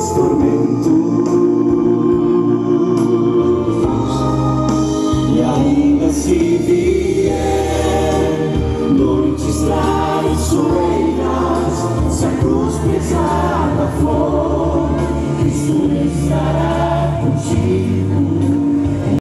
teus tormentos, e ainda se vier noites traiçoeiras, se a cruz pesar